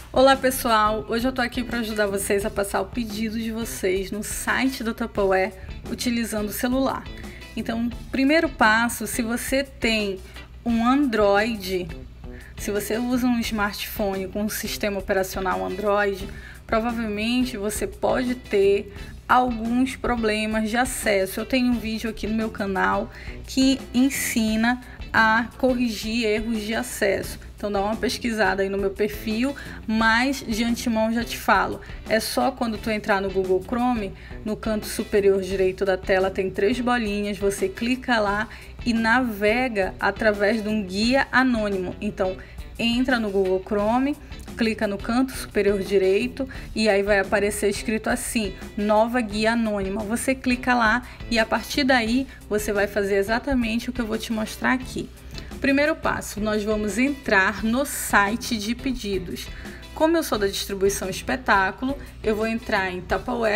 Olá pessoal, hoje eu tô aqui para ajudar vocês a passar o pedido de vocês no site do Tupperware utilizando o celular. Então, primeiro passo, se você tem um Android, se você usa um smartphone com um sistema operacional Android, provavelmente você pode ter alguns problemas de acesso. Eu tenho um vídeo aqui no meu canal que ensina a corrigir erros de acesso. Então dá uma pesquisada aí no meu perfil, mas de antemão já te falo, é só quando tu entrar no Google Chrome, no canto superior direito da tela tem 3 bolinhas, você clica lá e navega através de um guia anônimo. Então entra no Google Chrome, clica no canto superior direito e aí vai aparecer escrito assim, nova guia anônima. Você clica lá e a partir daí você vai fazer exatamente o que eu vou te mostrar aqui. Primeiro passo, nós vamos entrar no site de pedidos. Como eu sou da distribuição Espetáculo, eu vou entrar em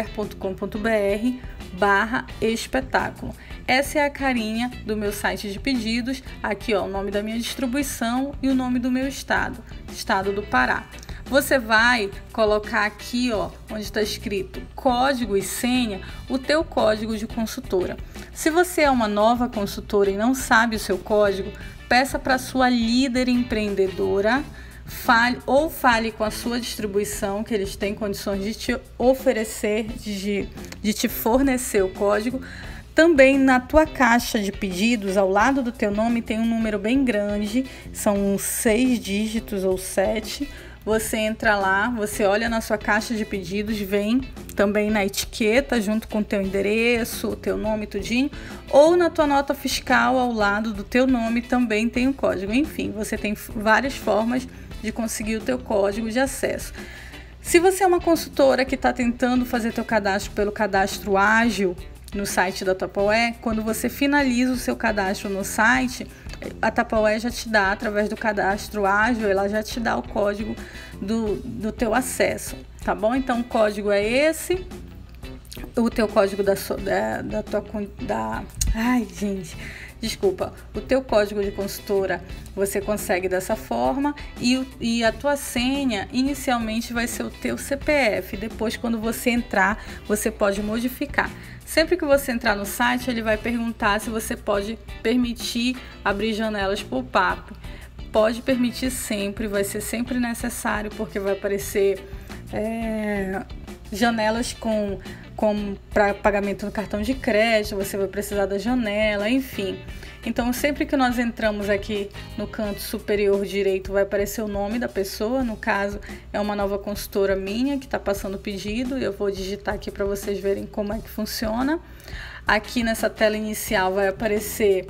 tupperware.com.br/espetáculo. Essa é a carinha do meu site de pedidos. Aqui, ó, o nome da minha distribuição e o nome do meu estado, estado do Pará. Você vai colocar aqui, ó, onde está escrito código e senha, o teu código de consultora. Se você é uma nova consultora e não sabe o seu código, peça para sua líder empreendedora, fale com a sua distribuição, que eles têm condições de te oferecer, de te fornecer o código. Também na tua caixa de pedidos, ao lado do teu nome, tem um número bem grande, são 6 dígitos ou 7. Você entra lá, você olha na sua caixa de pedidos, vem também na etiqueta junto com o teu endereço, o teu nome, tudinho, ou na tua nota fiscal ao lado do teu nome também tem um código. Enfim, você tem várias formas de conseguir o teu código de acesso. Se você é uma consultora que está tentando fazer teu cadastro pelo cadastro ágil no site da Tupperware, quando você finaliza o seu cadastro no site, a Tupperware já te dá, através do cadastro ágil, ela já te dá o código do teu acesso, tá bom? Então o código é esse, o teu código o teu código de consultora você consegue dessa forma e a tua senha inicialmente vai ser o teu CPF, depois quando você entrar você pode modificar. Sempre que você entrar no site, ele vai perguntar se você pode permitir abrir janelas pop-up. Pode permitir sempre, vai ser sempre necessário, porque vai aparecer janelas para pagamento no cartão de crédito, você vai precisar da janela, enfim. Então, sempre que nós entramos aqui no canto superior direito, vai aparecer o nome da pessoa. No caso, é uma nova consultora minha que está passando o pedido. Eu vou digitar aqui para vocês verem como é que funciona. Aqui nessa tela inicial vai aparecer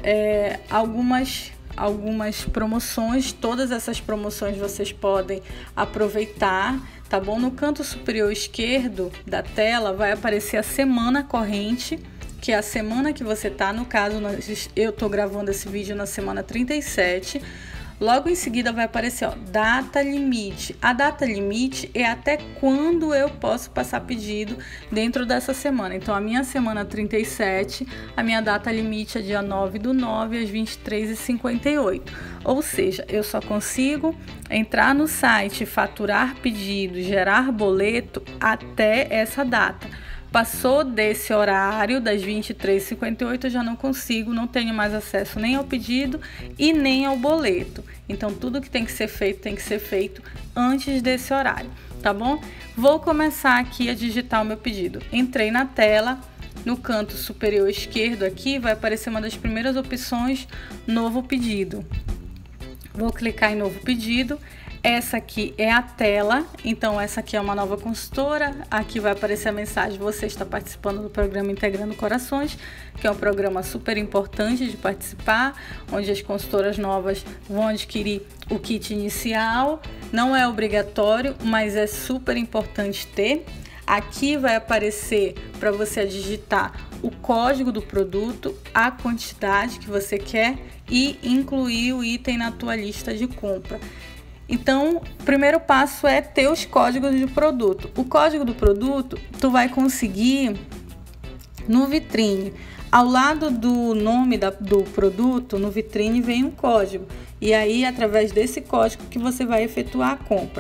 algumas promoções. Todas essas promoções vocês podem aproveitar, tá bom? No canto superior esquerdo da tela vai aparecer a semana corrente, que é a semana que você tá. No caso, eu tô gravando esse vídeo na semana 37. Logo em seguida vai aparecer, ó, data limite. A data limite é até quando eu posso passar pedido dentro dessa semana. Então, a minha semana 37, a minha data limite é dia 9/9 às 23h58. Ou seja, eu só consigo entrar no site, faturar pedido, gerar boleto até essa data. Passou desse horário, das 23h58, eu já não consigo, não tenho mais acesso nem ao pedido e nem ao boleto. Então, tudo que tem que ser feito antes desse horário, tá bom? Vou começar aqui a digitar o meu pedido. Entrei na tela, no canto superior esquerdo aqui, vai aparecer uma das primeiras opções, novo pedido. Vou clicar em novo pedido. Essa aqui é a tela, então essa aqui é uma nova consultora. Aqui vai aparecer a mensagem: você está participando do programa Integrando Corações, que é um programa super importante de participar, onde as consultoras novas vão adquirir o kit inicial. Não é obrigatório, mas é super importante ter. Aqui vai aparecer para você digitar o código do produto, a quantidade que você quer e incluir o item na tua lista de compra. Então, o primeiro passo é ter os códigos de produto. O código do produto tu vai conseguir no vitrine. Ao lado do nome do produto, no vitrine vem um código. E aí, através desse código que você vai efetuar a compra.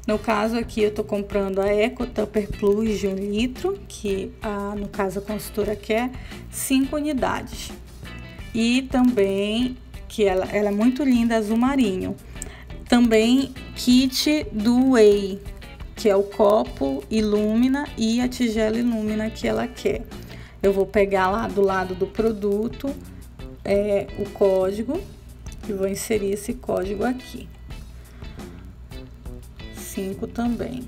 No caso aqui eu tô comprando a Eco Tupper Plus de 1 litro, que no caso a consultora quer 5 unidades. E também, que ela é muito linda, azul marinho. Também kit do Whey, que é o copo Illumina e a tigela Illumina que ela quer. Eu vou pegar lá do lado do produto o código e vou inserir esse código aqui. 5 também.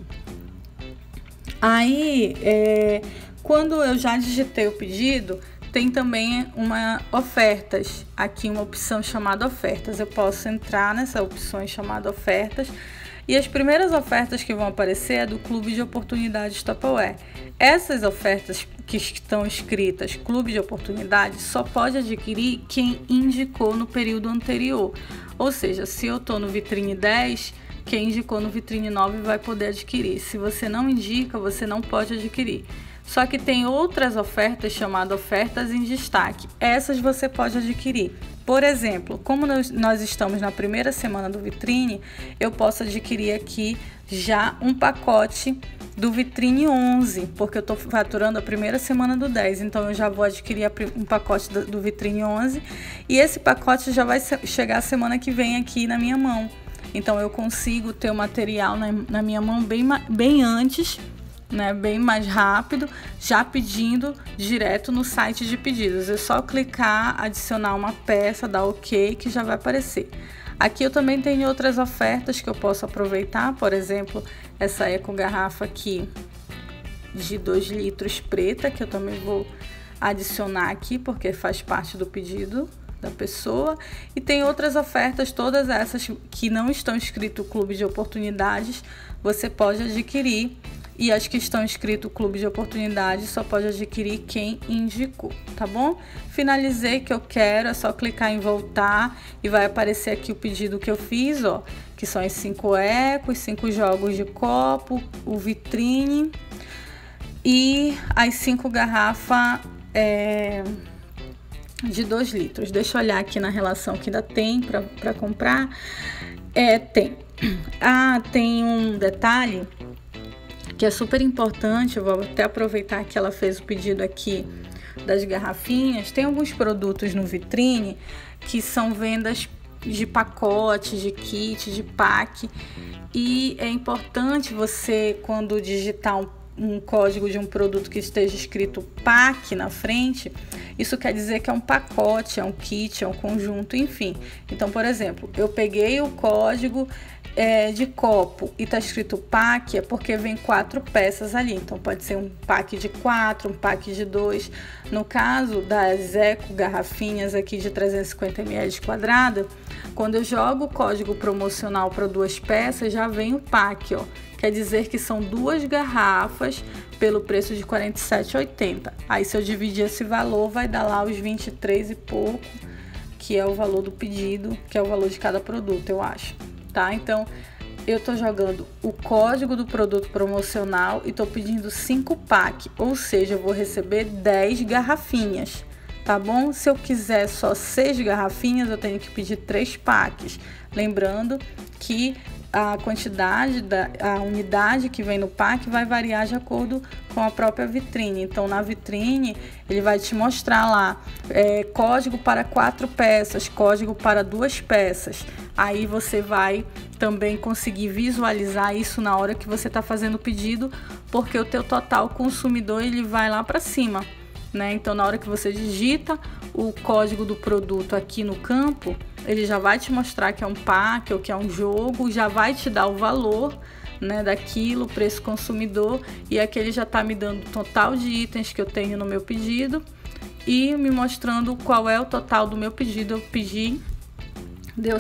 Aí, quando eu já digitei o pedido, tem também ofertas, aqui uma opção chamada ofertas. Eu posso entrar nessa opção chamada ofertas e as primeiras ofertas que vão aparecer é do Clube de Oportunidades Tupperware. Essas ofertas que estão escritas Clube de Oportunidades só pode adquirir quem indicou no período anterior. Ou seja, se eu estou no Vitrine 10, quem indicou no Vitrine 9 vai poder adquirir. Se você não indica, você não pode adquirir. Só que tem outras ofertas chamadas ofertas em destaque. Essas você pode adquirir. Por exemplo, como nós estamos na primeira semana do Vitrine, eu posso adquirir aqui já um pacote do Vitrine 11, porque eu estou faturando a primeira semana do 10, então eu já vou adquirir um pacote do Vitrine 11 e esse pacote já vai chegar a semana que vem aqui na minha mão. Então eu consigo ter o material na minha mão bem antes, né, bem mais rápido, já pedindo direto no site de pedidos. É só clicar, adicionar uma peça, dar OK, que já vai aparecer. Aqui eu também tenho outras ofertas que eu posso aproveitar, por exemplo, essa eco garrafa aqui de 2 litros preta, que eu também vou adicionar aqui, porque faz parte do pedido da pessoa. E tem outras ofertas, todas essas que não estão escrito Clube de Oportunidades, você pode adquirir. E as que estão escrito Clube de Oportunidades só pode adquirir quem indicou, tá bom? Finalizei que eu quero, é só clicar em voltar e vai aparecer aqui o pedido que eu fiz, ó, que são as 5 ecos, 5 jogos de copo, o Vitrine e as 5 garrafas de 2 litros. Deixa eu olhar aqui na relação que ainda tem para comprar. Tem. Tem um detalhe que é super importante. Eu vou até aproveitar que ela fez o pedido aqui das garrafinhas. Tem alguns produtos no Vitrine que são vendas de pacote, de kit, de pack, e é importante você, quando digitar um código de um produto que esteja escrito pack na frente, isso quer dizer que é um pacote, é um kit, é um conjunto, enfim. Então, por exemplo, eu peguei o código de copo e tá escrito pack, é porque vem 4 peças ali. Então pode ser um pack de 4, um pack de 2. No caso das eco garrafinhas aqui de 350 ml quadrada, quando eu jogo o código promocional para 2 peças, já vem o pack, ó. Quer dizer que são 2 garrafas pelo preço de R$ 47,80. Aí se eu dividir esse valor, vai dar lá os 23 e pouco, que é o valor do pedido, que é o valor de cada produto, eu acho. Tá? Então, eu tô jogando o código do produto promocional e tô pedindo 5 pack, ou seja, eu vou receber 10 garrafinhas, tá bom? Se eu quiser só 6 garrafinhas, eu tenho que pedir 3 packs. Lembrando que a quantidade, a unidade que vem no pack vai variar de acordo com a própria vitrine. Então, na vitrine, ele vai te mostrar lá código para 4 peças, código para 2 peças. Aí você vai também conseguir visualizar isso na hora que você está fazendo o pedido, porque o teu total consumidor ele vai lá para cima, né? Então, na hora que você digita o código do produto aqui no campo, ele já vai te mostrar que é um pack ou que é um jogo, já vai te dar o valor, né, daquilo, preço consumidor, e aqui ele já está me dando o total de itens que eu tenho no meu pedido e me mostrando qual é o total do meu pedido. Eu pedi, deu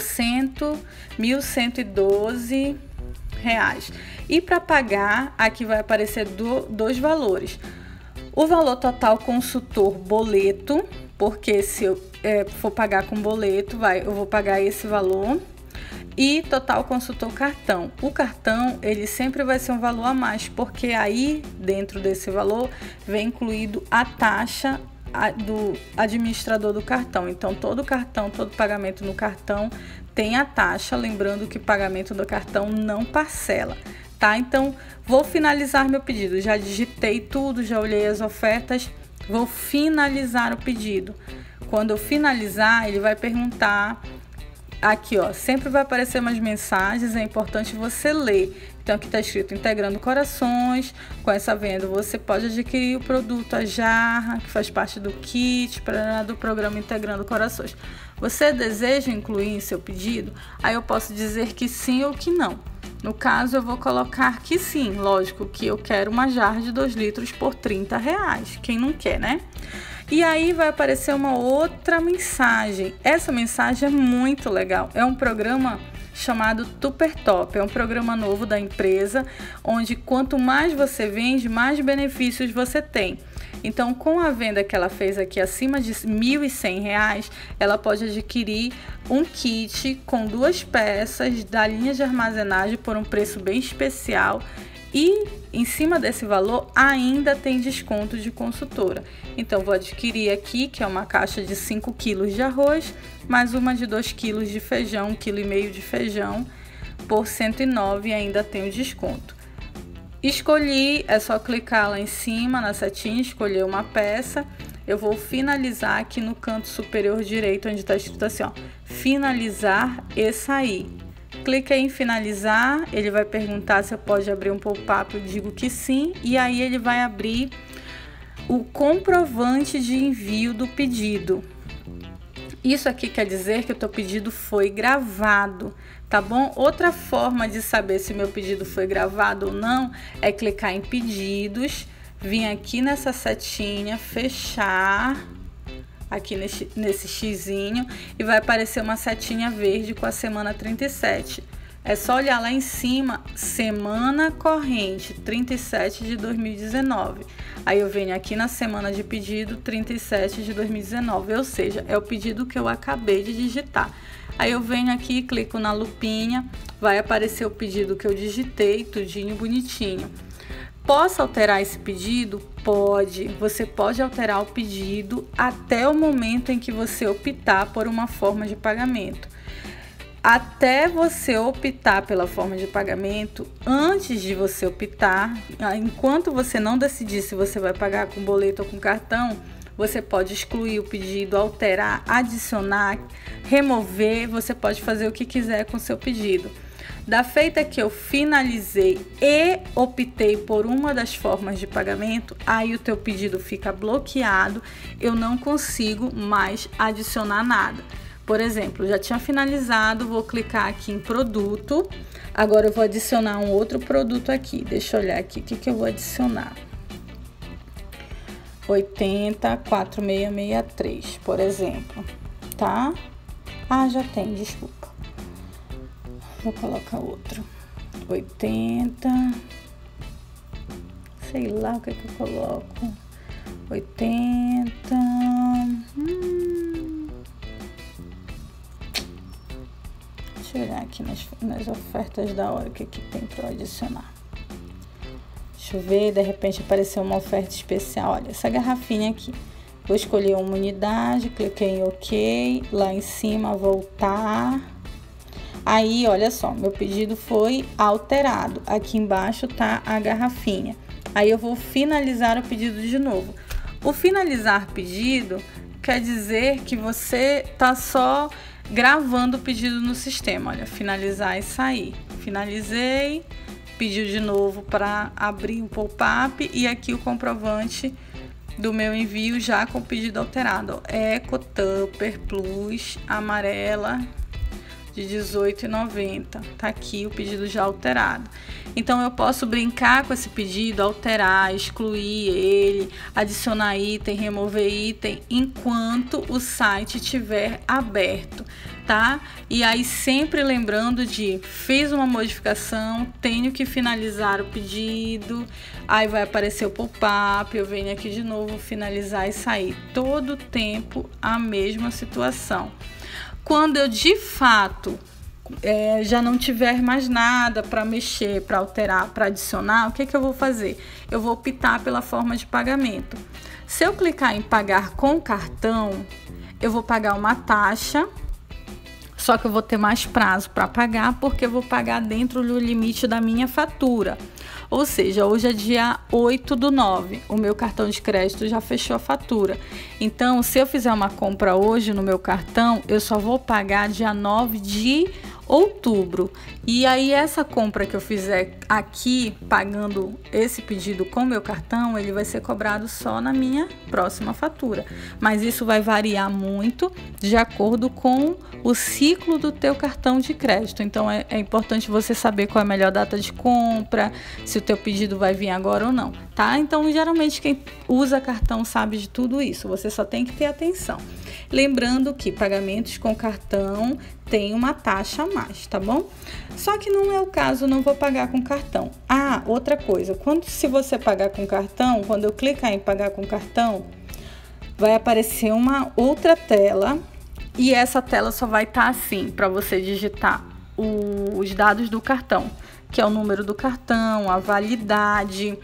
R$1.112. E para pagar, aqui vai aparecer 2 valores. O valor total consultor boleto, porque se eu for pagar com boleto, eu vou pagar esse valor. E total consultor cartão. O cartão, ele sempre vai ser um valor a mais, porque aí dentro desse valor vem incluído a taxa do administrador do cartão. Então todo pagamento no cartão tem a taxa, lembrando que pagamento do cartão não parcela. tá? Então, vou finalizar meu pedido. Já digitei tudo, já olhei as ofertas, vou finalizar o pedido. Quando eu finalizar, ele vai perguntar aqui, ó, sempre vai aparecer umas mensagens, é importante você ler. Então, aqui está escrito Integrando Corações. Com essa venda, você pode adquirir o produto, a jarra, que faz parte do kit do programa Integrando Corações. Você deseja incluir em seu pedido? Aí eu posso dizer que sim ou que não. No caso, eu vou colocar que sim. Lógico que eu quero uma jarra de 2 litros por R$30. Quem não quer, né? E aí vai aparecer uma outra mensagem. Essa mensagem é muito legal. É um programa chamado Super Top. É um programa novo da empresa, onde quanto mais você vende, mais benefícios você tem. Então, com a venda que ela fez aqui acima de R$1.100, ela pode adquirir um kit com 2 peças da linha de armazenagem por um preço bem especial. E em cima desse valor ainda tem desconto de consultora. Então, vou adquirir aqui, que é uma caixa de 5 kg de arroz, mais uma de 2 kg de feijão, 1,5 kg de feijão, por R$109 e ainda tem o desconto. Escolhi, é só clicar lá em cima na setinha, escolher uma peça. Eu vou finalizar aqui no canto superior direito, onde está escrito assim, ó, finalizar e sair. Clica em finalizar, ele vai perguntar se pode abrir um pop-up, eu digo que sim, e aí ele vai abrir o comprovante de envio do pedido. Isso aqui quer dizer que o teu pedido foi gravado, tá bom? Outra forma de saber se meu pedido foi gravado ou não é clicar em pedidos, vir aqui nessa setinha, fechar aqui nesse xizinho e vai aparecer uma setinha verde com a semana 37. É só olhar lá em cima, semana corrente 37 de 2019. Aí eu venho aqui na semana de pedido 37 de 2019, ou seja, é o pedido que eu acabei de digitar. Aí eu venho aqui e clico na lupinha, vai aparecer o pedido que eu digitei, tudinho bonitinho. Posso alterar esse pedido? Pode. Você pode alterar o pedido até o momento em que você optar por uma forma de pagamento. Até você optar pela forma de pagamento, antes de você optar, enquanto você não decidir se você vai pagar com boleto ou com cartão, você pode excluir o pedido, alterar, adicionar, remover, você pode fazer o que quiser com o seu pedido. Da feita que eu finalizei e optei por uma das formas de pagamento, aí o teu pedido fica bloqueado, eu não consigo mais adicionar nada. Por exemplo, já tinha finalizado, vou clicar aqui em produto, agora eu vou adicionar um outro produto aqui, deixa eu olhar aqui, o que eu vou adicionar? 804663, por exemplo, tá? Ah, já tem, desculpa. Vou colocar outro. 80. Sei lá o que eu coloco. 80. Deixa eu olhar aqui nas ofertas da hora o que tem para adicionar. Deixa eu ver, de repente apareceu uma oferta especial. Olha, essa garrafinha aqui. Vou escolher uma unidade, cliquei em OK. Lá em cima, voltar. Aí, olha só, meu pedido foi alterado. Aqui embaixo tá a garrafinha. Aí eu vou finalizar o pedido de novo. O finalizar pedido quer dizer que você tá só gravando o pedido no sistema. Olha, finalizar e sair. Finalizei, pediu de novo para abrir um pop-up e aqui o comprovante do meu envio já com o pedido alterado. Eco Tupper Plus amarela de R$18,90. Tá aqui o pedido já alterado. Então eu posso brincar com esse pedido, alterar, excluir ele, adicionar item, remover item enquanto o site estiver aberto, tá? E aí sempre lembrando de fiz uma modificação, tenho que finalizar o pedido, aí vai aparecer o pop-up, eu venho aqui de novo finalizar e sair. Todo tempo a mesma situação. Quando eu de fato já não tiver mais nada para mexer, para alterar, para adicionar, o que eu vou fazer? Eu vou optar pela forma de pagamento. Se eu clicar em pagar com cartão, eu vou pagar uma taxa Só que eu vou ter mais prazo para pagar, porque eu vou pagar dentro do limite da minha fatura. Ou seja, hoje é dia 8/9, o meu cartão de crédito já fechou a fatura. Então, se eu fizer uma compra hoje no meu cartão, eu só vou pagar dia 9 de outubro. E aí, essa compra que eu fizer aqui, pagando esse pedido com meu cartão, ele vai ser cobrado só na minha próxima fatura. Mas isso vai variar muito de acordo com o ciclo do teu cartão de crédito. Então, é importante você saber qual é a melhor data de compra, se o teu pedido vai vir agora ou não, tá? Então, geralmente, quem usa cartão sabe de tudo isso. Você só tem que ter atenção. Lembrando que pagamentos com cartão tem uma taxa a mais, tá bom? Só que não é o caso, não vou pagar com cartão. Ah, outra coisa, se você pagar com cartão, quando eu clicar em pagar com cartão, vai aparecer uma outra tela e essa tela só vai estar assim, para você digitar os dados do cartão, que é o número do cartão, a validade,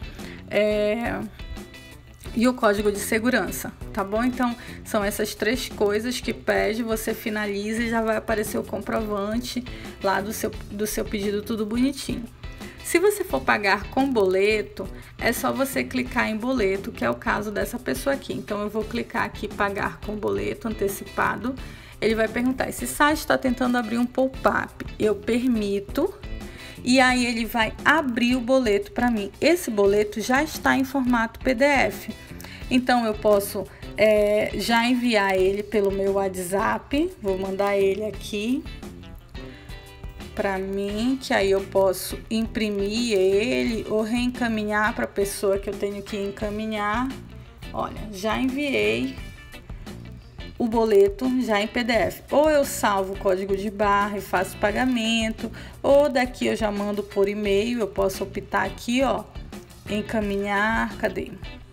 e o código de segurança, tá bom? Então, são essas 3 coisas que pede, você finaliza e já vai aparecer o comprovante lá do seu pedido, tudo bonitinho. Se você for pagar com boleto, é só você clicar em boleto, que é o caso dessa pessoa aqui. Então, eu vou clicar aqui, pagar com boleto antecipado. Ele vai perguntar, esse site está tentando abrir um pop-up. Eu permito. E aí ele vai abrir o boleto para mim. Esse boleto já está em formato PDF. Então eu posso já enviar ele pelo meu WhatsApp. Vou mandar ele aqui para mim, que aí eu posso imprimir ele ou reencaminhar para a pessoa que eu tenho que encaminhar. Olha, já enviei o boleto já em PDF. Ou eu salvo o código de barra e faço pagamento, ou daqui eu já mando por e-mail. Eu posso optar aqui, ó, encaminhar, cadê?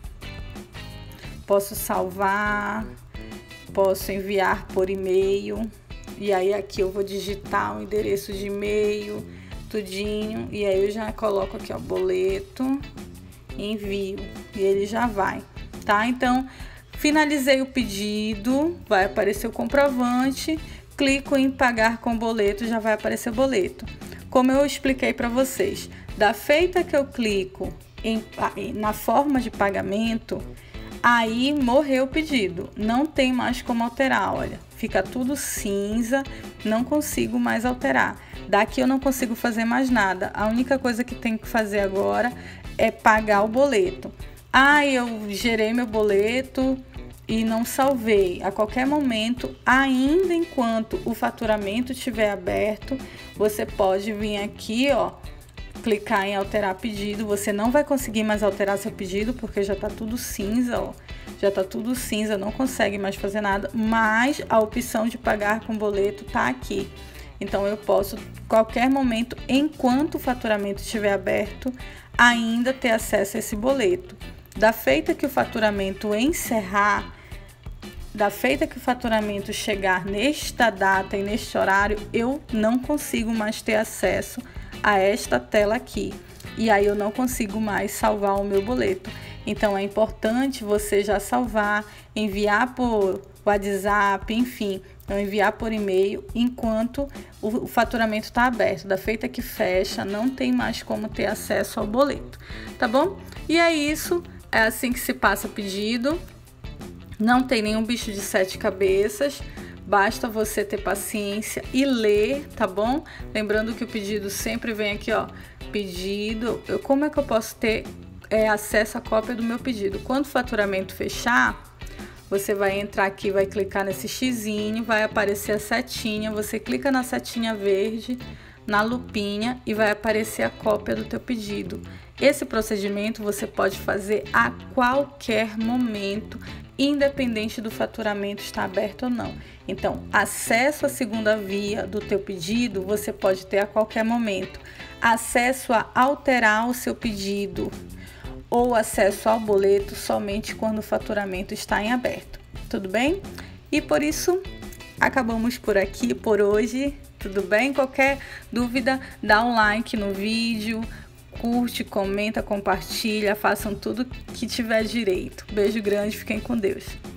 Posso salvar, posso enviar por e-mail, e aí aqui eu vou digitar o endereço de e-mail, tudinho, e aí eu já coloco aqui, ó, boleto, envio, e ele já vai, tá? Então, finalizei o pedido, vai aparecer o comprovante, clico em pagar com boleto, já vai aparecer o boleto. Como eu expliquei para vocês, da feita que eu clico na forma de pagamento, aí morreu o pedido, não tem mais como alterar, olha, fica tudo cinza, não consigo mais alterar. Daqui eu não consigo fazer mais nada, a única coisa que tenho que fazer agora é pagar o boleto. Ah, eu gerei meu boleto e não salvei. A qualquer momento, ainda enquanto o faturamento estiver aberto, você pode vir aqui, ó, clicar em alterar pedido. Você não vai conseguir mais alterar seu pedido porque já tá tudo cinza, ó. Já tá tudo cinza, não consegue mais fazer nada, mas a opção de pagar com boleto tá aqui. Então eu posso, qualquer momento, enquanto o faturamento estiver aberto, ainda ter acesso a esse boleto. Da feita que o faturamento encerrar, da feita que o faturamento chegar nesta data e neste horário, eu não consigo mais ter acesso a esta tela aqui. E aí eu não consigo mais salvar o meu boleto. Então é importante você já salvar, enviar por WhatsApp, enfim, então enviar por e-mail enquanto o faturamento está aberto. Da feita que fecha, não tem mais como ter acesso ao boleto, tá bom? E é isso. É assim que se passa pedido, não tem nenhum bicho de 7 cabeças, basta você ter paciência e ler, tá bom? Lembrando que o pedido sempre vem aqui, ó, pedido, como é que eu posso ter acesso à cópia do meu pedido? Quando o faturamento fechar, você vai entrar aqui, vai clicar nesse xizinho, vai aparecer a setinha, você clica na setinha verde, na lupinha e vai aparecer a cópia do teu pedido. Esse procedimento você pode fazer a qualquer momento, independente do faturamento estar aberto ou não. Então, acesso à segunda via do teu pedido você pode ter a qualquer momento. Acesso a alterar o seu pedido ou acesso ao boleto somente quando o faturamento está em aberto. Tudo bem? E por isso, acabamos por aqui por hoje. Tudo bem? Qualquer dúvida, dá um like no vídeo, curte, comenta, compartilha, façam tudo que tiver direito. Beijo grande, fiquem com Deus.